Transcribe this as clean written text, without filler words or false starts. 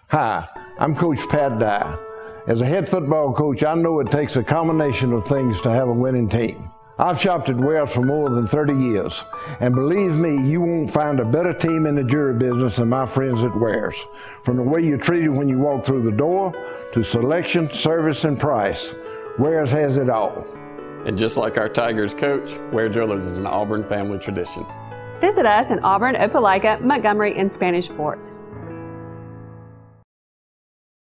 Hi, I'm Coach Pat Dye. As a head football coach, I know it takes a combination of things to have a winning team. I've shopped at Wares for more than 30 years, and believe me, you won't find a better team in the jewelry business than my friends at Wares. From the way you're treated when you walk through the door, to selection, service, and price, Wares has it all. And just like our Tigers coach, Ware Jewelers is an Auburn family tradition. Visit us in Auburn, Opelika, Montgomery, and Spanish Fort.